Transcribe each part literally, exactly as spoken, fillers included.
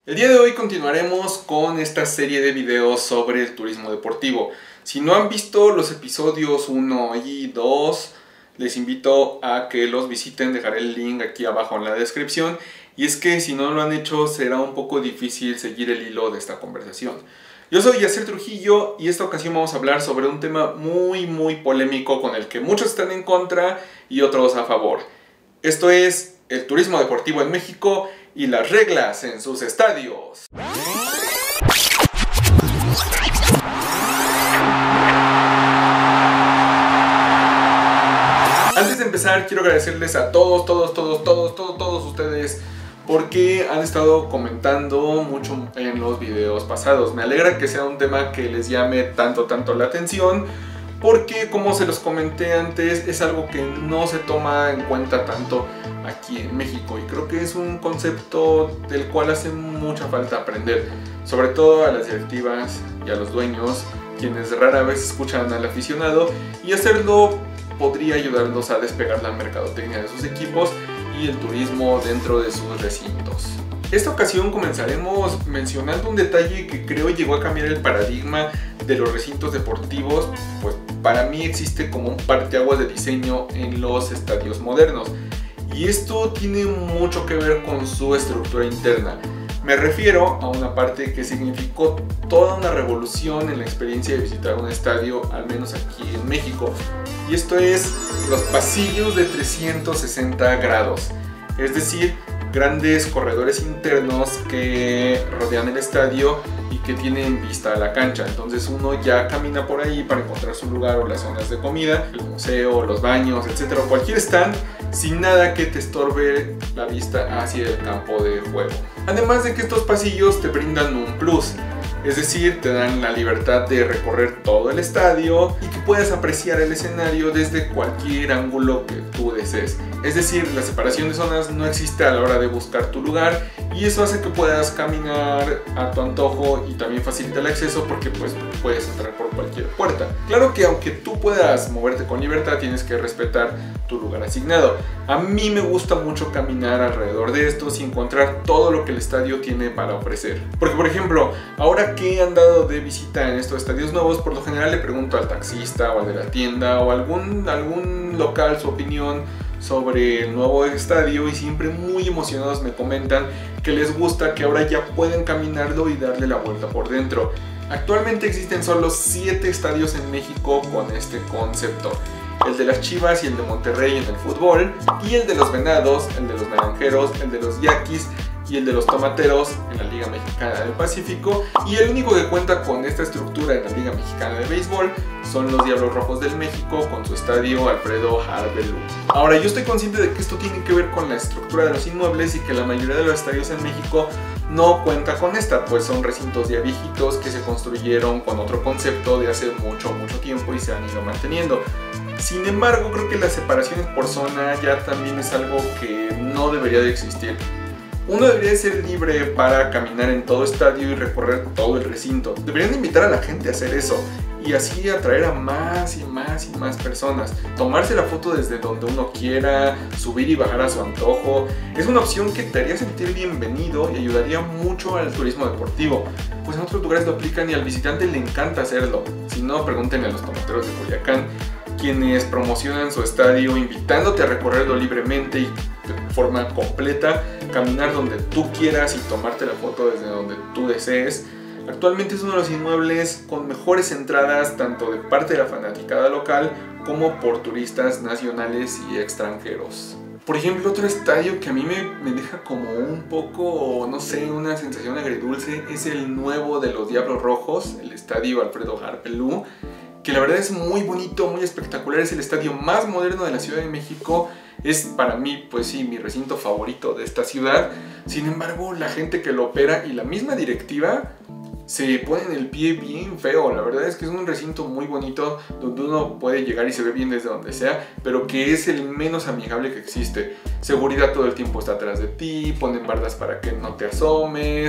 El día de hoy continuaremos con esta serie de videos sobre el turismo deportivo. Si no han visto los episodios uno y dos, les invito a que los visiten, dejaré el link aquí abajo en la descripción. Y es que si no lo han hecho será un poco difícil seguir el hilo de esta conversación. Yo soy Yacer Trujillo y esta ocasión vamos a hablar sobre un tema muy muy polémico con el que muchos están en contra y otros a favor. Esto es el turismo deportivo en México y las reglas en sus estadios. Antes de empezar quiero agradecerles a todos, todos, todos, todos, todos, todos ustedes porque han estado comentando mucho en los videos pasados. Me alegra que sea un tema que les llame tanto, tanto la atención, porque como se los comenté antes, es algo que no se toma en cuenta tanto aquí en México. Y creo que es un concepto del cual hace mucha falta aprender, sobre todo a las directivas y a los dueños, quienes rara vez escuchan al aficionado, y hacerlo podría ayudarlos a despegar la mercadotecnia de sus equipos y el turismo dentro de sus recintos. Esta ocasión comenzaremos mencionando un detalle que creo llegó a cambiar el paradigma de los recintos deportivos, pues para mí existe como un parteaguas de diseño en los estadios modernos, y esto tiene mucho que ver con su estructura interna. Me refiero a una parte que significó toda una revolución en la experiencia de visitar un estadio, al menos aquí en México, y esto es los pasillos de trescientos sesenta grados, es decir, grandes corredores internos que rodean el estadio y que tienen vista a la cancha. Entonces uno ya camina por ahí para encontrar su lugar o las zonas de comida, el museo, los baños, etcétera, cualquier stand, sin nada que te estorbe la vista hacia el campo de juego. Además de que estos pasillos te brindan un plus, es decir, te dan la libertad de recorrer todo el estadio y que puedas apreciar el escenario desde cualquier ángulo que tú desees. Es decir, la separación de zonas no existe a la hora de buscar tu lugar, y eso hace que puedas caminar a tu antojo y también facilita el acceso porque pues puedes entrar por cualquier puerta. Claro que aunque tú puedas moverte con libertad, tienes que respetar tu lugar asignado. A mí me gusta mucho caminar alrededor de estos y encontrar todo lo que el estadio tiene para ofrecer. Porque por ejemplo, ahora que he andado de visita en estos estadios nuevos, por lo general le pregunto al taxista o al de la tienda o algún, algún local su opinión sobre el nuevo estadio, y siempre muy emocionados me comentan que les gusta que ahora ya pueden caminarlo y darle la vuelta por dentro. Actualmente existen solo siete estadios en México con este concepto: el de las Chivas y el de Monterrey en el fútbol, y el de los Venados, el de los Naranjeros, el de los Yaquis y el de los Tomateros en la Liga Mexicana del Pacífico, y el único que cuenta con esta estructura en la Liga Mexicana de Béisbol son los Diablos Rojos del México con su estadio Alfredo Harpelú. Ahora, yo estoy consciente de que esto tiene que ver con la estructura de los inmuebles y que la mayoría de los estadios en México no cuenta con esta, pues son recintos ya viejitos que se construyeron con otro concepto de hace mucho mucho tiempo y se han ido manteniendo. Sin embargo, creo que las separaciones por zona ya también es algo que no debería de existir. Uno debería ser libre para caminar en todo estadio y recorrer todo el recinto. Deberían invitar a la gente a hacer eso y así atraer a más y más y más personas. Tomarse la foto desde donde uno quiera, subir y bajar a su antojo, es una opción que te haría sentir bienvenido y ayudaría mucho al turismo deportivo, pues en otros lugares lo aplican y al visitante le encanta hacerlo. Si no, pregúntenle a los Tomateros de Culiacán, quienes promocionan su estadio invitándote a recorrerlo libremente y de forma completa, caminar donde tú quieras y tomarte la foto desde donde tú desees. Actualmente es uno de los inmuebles con mejores entradas tanto de parte de la fanaticada local como por turistas nacionales y extranjeros. Por ejemplo, otro estadio que a mí me, me deja como un poco, no sé, una sensación agridulce es el nuevo de los Diablos Rojos, el estadio Alfredo Harpelú, que la verdad es muy bonito, muy espectacular. Es el estadio más moderno de la Ciudad de México. Es para mí, pues sí, mi recinto favorito de esta ciudad. Sin embargo, la gente que lo opera y la misma directiva se ponen el pie bien feo. La verdad es que es un recinto muy bonito donde uno puede llegar y se ve bien desde donde sea, pero que es el menos amigable que existe. Seguridad todo el tiempo está atrás de ti, ponen bardas para que no te asomes,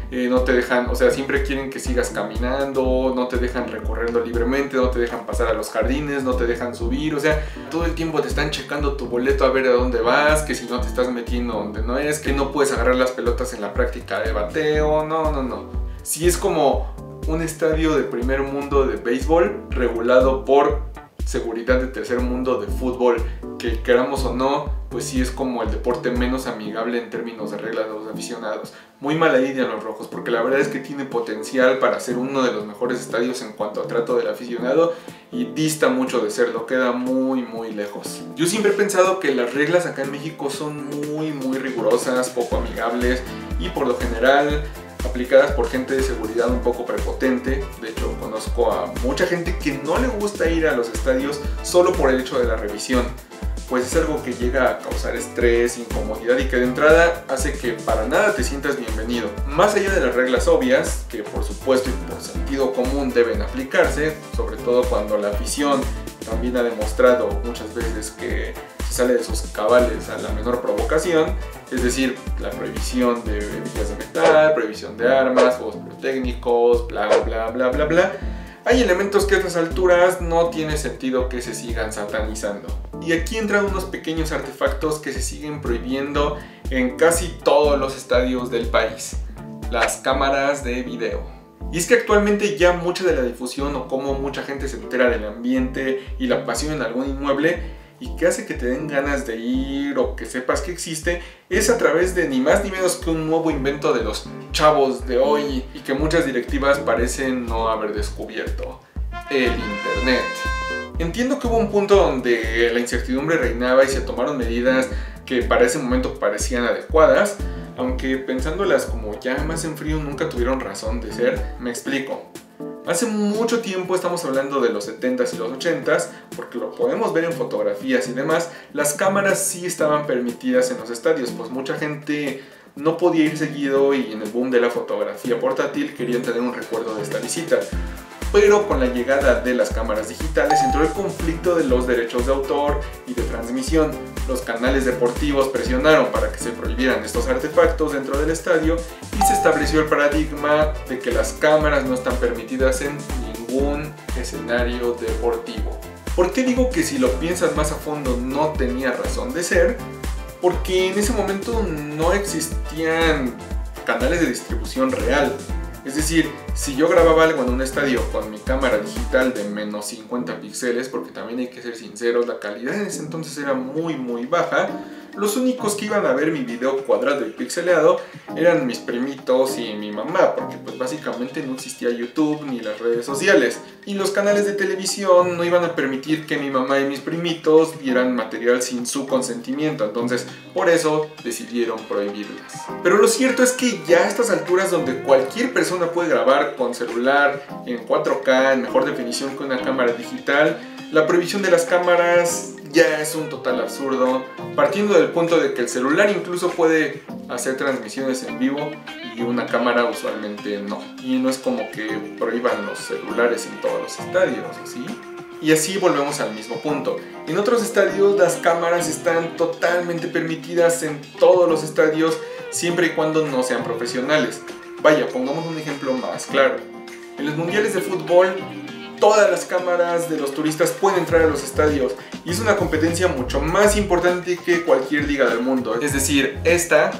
eh, no te dejan, o sea, siempre quieren que sigas caminando, no te dejan recorrerlo libremente, no te dejan pasar a los jardines, no te dejan subir, o sea, todo el tiempo te están checando tu boleto a ver a dónde vas, que si no te estás metiendo donde no es, que no puedes agarrar las pelotas en la práctica de bateo, no, no, no. Si es como un estadio de primer mundo de béisbol regulado por seguridad de tercer mundo de fútbol, que queramos o no, pues sí es como el deporte menos amigable en términos de reglas de los aficionados. Muy mala idea los rojos, porque la verdad es que tiene potencial para ser uno de los mejores estadios en cuanto a trato del aficionado y dista mucho de serlo, queda muy muy lejos. Yo siempre he pensado que las reglas acá en México son muy muy rigurosas, poco amigables y por lo general aplicadas por gente de seguridad un poco prepotente. De hecho, conozco a mucha gente que no le gusta ir a los estadios solo por el hecho de la revisión, pues es algo que llega a causar estrés, incomodidad y que de entrada hace que para nada te sientas bienvenido. Más allá de las reglas obvias, que por supuesto y por sentido común deben aplicarse, sobre todo cuando la afición también ha demostrado muchas veces que se sale de sus cabales a la menor provocación, es decir, la prohibición de bebidas de metal, prohibición de armas, juegos pirotécnicos, bla bla bla bla bla. Hay elementos que a estas alturas no tiene sentido que se sigan satanizando. Y aquí entran unos pequeños artefactos que se siguen prohibiendo en casi todos los estadios del país: las cámaras de video. Y es que actualmente ya mucha de la difusión o cómo mucha gente se entera del ambiente y la pasión en algún inmueble y que hace que te den ganas de ir o que sepas que existe, es a través de ni más ni menos que un nuevo invento de los chavos de hoy y que muchas directivas parecen no haber descubierto: el internet. Entiendo que hubo un punto donde la incertidumbre reinaba y se tomaron medidas que para ese momento parecían adecuadas, aunque pensándolas como ya más en frío nunca tuvieron razón de ser. Me explico. Hace mucho tiempo, estamos hablando de los setentas y los ochentas, porque lo podemos ver en fotografías y demás, las cámaras sí estaban permitidas en los estadios, pues mucha gente no podía ir seguido y en el boom de la fotografía portátil querían tener un recuerdo de esta visita. Pero con la llegada de las cámaras digitales entró el conflicto de los derechos de autor y de transmisión. Los canales deportivos presionaron para que se prohibieran estos artefactos dentro del estadio y se estableció el paradigma de que las cámaras no están permitidas en ningún escenario deportivo. ¿Por qué digo que si lo piensas más a fondo no tenía razón de ser? Porque en ese momento no existían canales de distribución real. Es decir, si yo grababa algo en un estadio con mi cámara digital de menos cincuenta píxeles, porque también hay que ser sinceros, la calidad en ese entonces era muy muy baja, los únicos que iban a ver mi video cuadrado y pixeleado eran mis primitos y mi mamá, porque pues básicamente no existía YouTube ni las redes sociales. Y los canales de televisión no iban a permitir que mi mamá y mis primitos vieran material sin su consentimiento, entonces por eso decidieron prohibirlas. Pero lo cierto es que ya a estas alturas, donde cualquier persona puede grabar con celular en cuatro K en mejor definición que una cámara digital, la prohibición de las cámaras ya es un total absurdo, partiendo del punto de que el celular incluso puede hacer transmisiones en vivo y una cámara usualmente no. Y no es como que prohíban los celulares en todos los estadios, ¿sí? Y así volvemos al mismo punto. En otros estadios las cámaras están totalmente permitidas en todos los estadios, siempre y cuando no sean profesionales. Vaya, pongamos un ejemplo más claro. En los mundiales de fútbol, todas las cámaras de los turistas pueden entrar a los estadios y es una competencia mucho más importante que cualquier liga del mundo. Es decir, esta,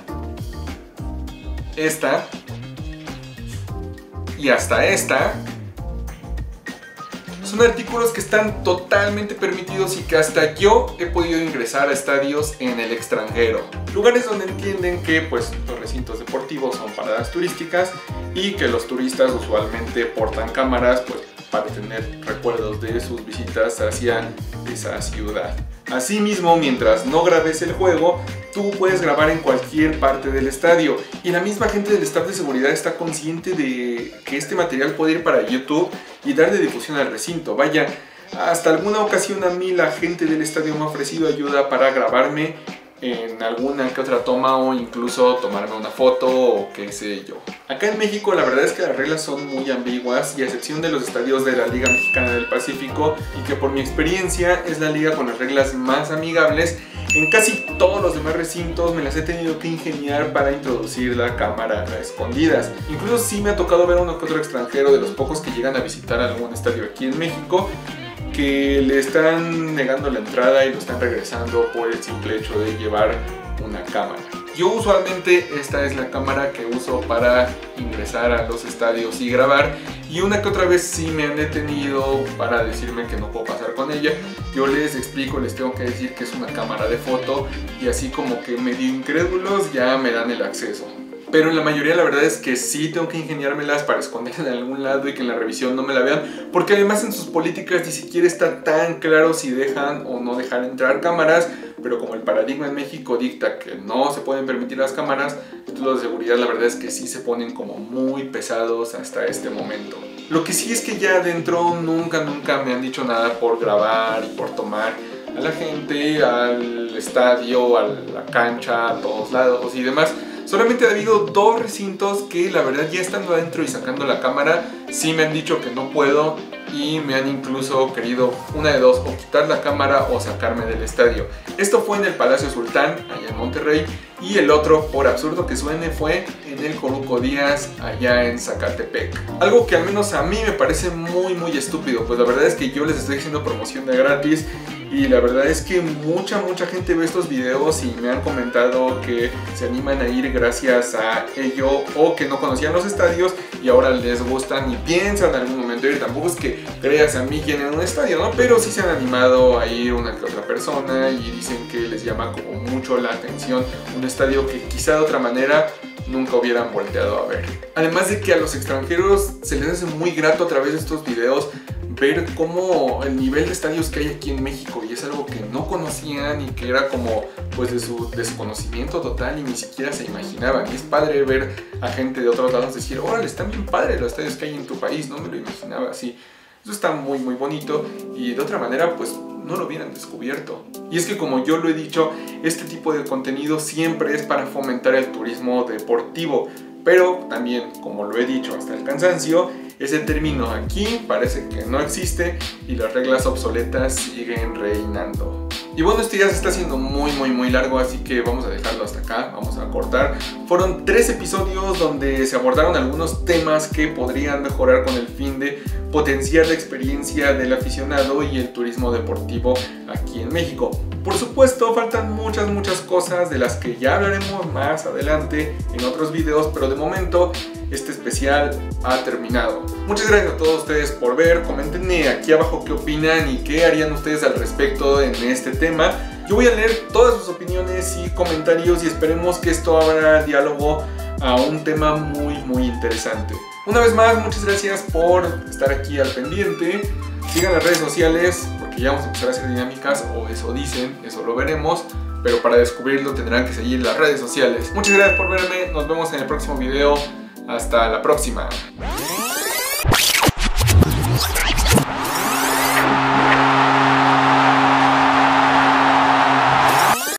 esta y hasta esta son artículos que están totalmente permitidos y que hasta yo he podido ingresar a estadios en el extranjero. Lugares donde entienden que pues, los recintos deportivos son paradas turísticas y que los turistas usualmente portan cámaras pues, para tener recuerdos de sus visitas hacia esa ciudad. Asimismo, mientras no grabes el juego, tú puedes grabar en cualquier parte del estadio y la misma gente del staff de seguridad está consciente de que este material puede ir para YouTube y darle difusión al recinto. Vaya, hasta alguna ocasión a mí la gente del estadio me ha ofrecido ayuda para grabarme en alguna que otra toma o incluso tomarme una foto o qué sé yo. Acá en México la verdad es que las reglas son muy ambiguas y a excepción de los estadios de la Liga Mexicana del Pacífico, y que por mi experiencia es la liga con las reglas más amigables, En casi todos los demás recintos me las he tenido que ingeniar para introducir la cámara a escondidas. Incluso sí me ha tocado ver a uno que otro extranjero de los pocos que llegan a visitar algún estadio aquí en México que le están negando la entrada y lo están regresando por el simple hecho de llevar una cámara. Yo usualmente esta es la cámara que uso para ingresar a los estadios y grabar, y una que otra vez sí me han detenido para decirme que no puedo pasar con ella. Yo les explico, les tengo que decir que es una cámara de foto, y así como que medio incrédulos ya me dan el acceso. Pero en la mayoría la verdad es que sí tengo que ingeniármelas para esconderla en algún lado y que en la revisión no me la vean, porque además en sus políticas ni siquiera está tan claro si dejan o no dejan entrar cámaras, pero como el paradigma en México dicta que no se pueden permitir las cámaras, los de seguridad la verdad es que sí se ponen como muy pesados hasta este momento. Lo que sí es que ya adentro nunca, nunca me han dicho nada por grabar y por tomar a la gente, al estadio, a la cancha, a todos lados y demás. Solamente ha habido dos recintos que la verdad ya estando adentro y sacando la cámara sí me han dicho que no puedo, y me han incluso querido una de dos, o quitar la cámara o sacarme del estadio. Esto fue en el Palacio Sultán, allá en Monterrey, y el otro, por absurdo que suene, fue en el Coruco Díaz, allá en Zacatepec. Algo que al menos a mí me parece muy muy estúpido, pues la verdad es que yo les estoy haciendo promoción de gratis, y la verdad es que mucha mucha gente ve estos videos y me han comentado que se animan a ir gracias a ello, o que no conocían los estadios y ahora les gustan y piensan en algún momento ir. Tampoco es que creas a mí quien en un estadio, ¿no? Pero sí se han animado a ir una que otra persona y dicen que les llama como mucho la atención un estadio que quizá de otra manera nunca hubieran volteado a ver. Además de que a los extranjeros se les hace muy grato a través de estos videos ver cómo el nivel de estadios que hay aquí en México, y es algo que no conocían y que era como pues de su desconocimiento total y ni siquiera se imaginaban. Y es padre ver a gente de otros lados decir, órale, están bien padres los estadios que hay en tu país, no me lo imaginaba así. Eso está muy muy bonito, y de otra manera pues no lo hubieran descubierto. Y es que, como yo lo he dicho, este tipo de contenido siempre es para fomentar el turismo deportivo, pero también, como lo he dicho hasta el cansancio, ese término aquí parece que no existe y las reglas obsoletas siguen reinando. Y bueno, este ya se está haciendo muy muy muy largo, así que vamos a dejarlo hasta acá, vamos a cortar. Fueron tres episodios donde se abordaron algunos temas que podrían mejorar con el fin de potenciar la experiencia del aficionado y el turismo deportivo aquí en México. Por supuesto, faltan muchas muchas cosas de las que ya hablaremos más adelante en otros videos, pero de momento este especial ha terminado. Muchas gracias a todos ustedes por ver. Coméntenme aquí abajo qué opinan y qué harían ustedes al respecto en este tema. Yo voy a leer todas sus opiniones y comentarios, y esperemos que esto abra diálogo a un tema muy muy interesante. Una vez más, muchas gracias por estar aquí al pendiente. Sigan las redes sociales porque ya vamos a empezar a hacer dinámicas, o eso dicen, eso lo veremos, pero para descubrirlo tendrán que seguir las redes sociales. Muchas gracias por verme, nos vemos en el próximo video. Hasta la próxima.